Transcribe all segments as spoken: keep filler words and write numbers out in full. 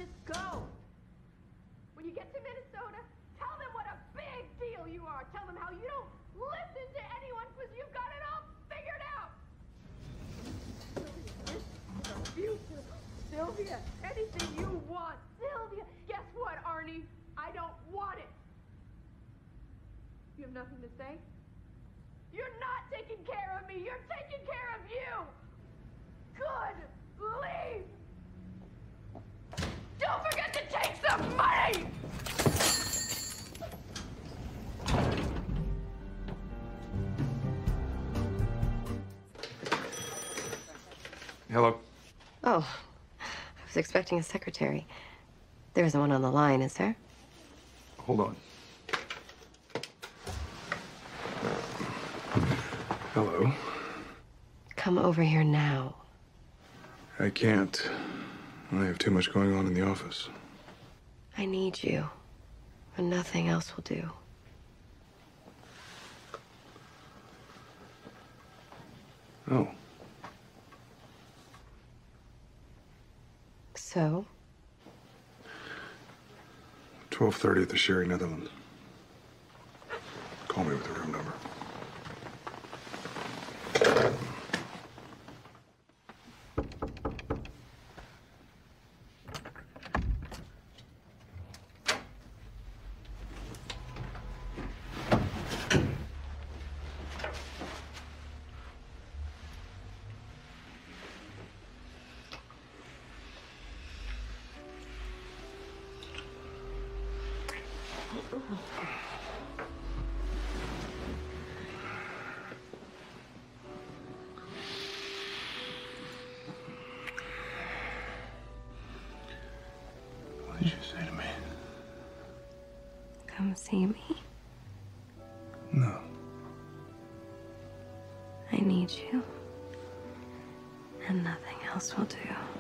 Just go. When you get to Minnesota, tell them what a big deal you are. Tell them how you don't listen to anyone because you've got it all figured out. Sylvia, this is our future. Sylvia, anything you want. Sylvia, guess what, Arnie? I don't want it. You have nothing to say? You're not taking care of me. You're taking care of you. Good. Leave. Don't forget to take some money. Hello. Oh, I was expecting a secretary. There isn't one on the line, is there? Hold on. Hello. Come over here now. I can't. I have too much going on in the office. I need you, and nothing else will do. Oh. So? twelve thirty at the Sherry, Netherlands. Call me with the room number. What did you say to me? Come see me. No. I need you, and nothing else will do.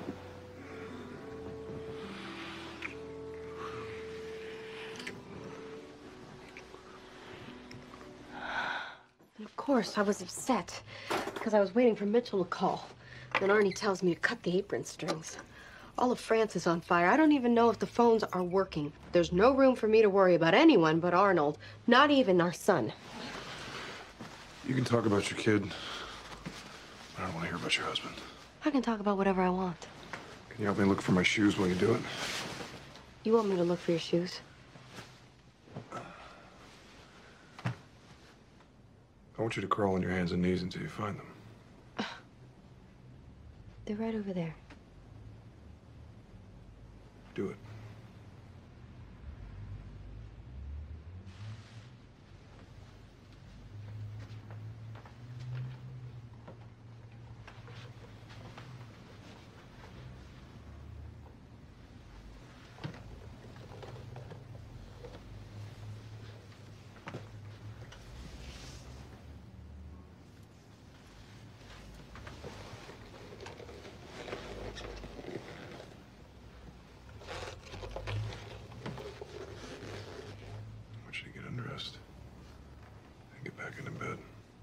And of course, I was upset because I was waiting for Mitchell to call. Then Arnie tells me to cut the apron strings. All of France is on fire. I don't even know if the phones are working. There's no room for me to worry about anyone but Arnold, not even our son. You can talk about your kid. I don't want to hear about your husband. I can talk about whatever I want. Can you help me look for my shoes while you do it? You want me to look for your shoes? I want you to crawl on your hands and knees until you find them. They're right over there. Do it. And get back into bed.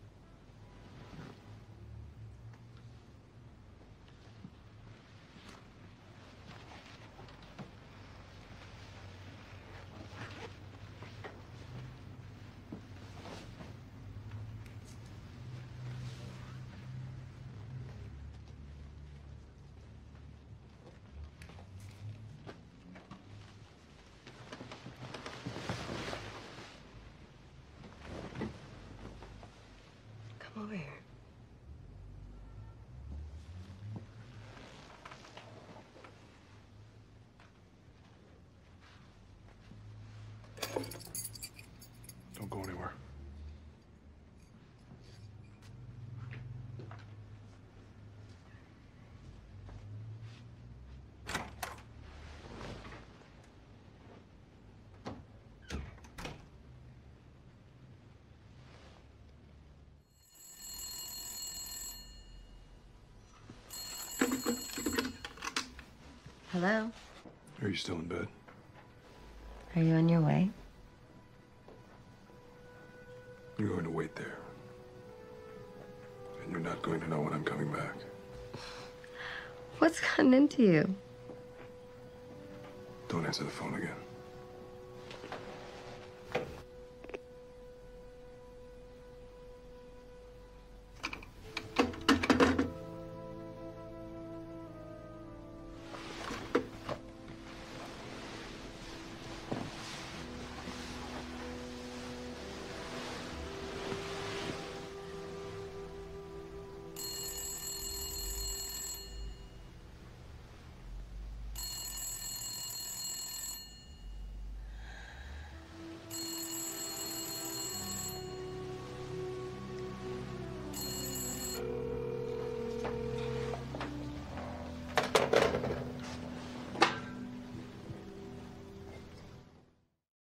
Come over here. Don't go anywhere. Hello? Are you still in bed? Are you on your way? You're going to wait there. And you're not going to know when I'm coming back. What's gotten into you? Don't answer the phone again.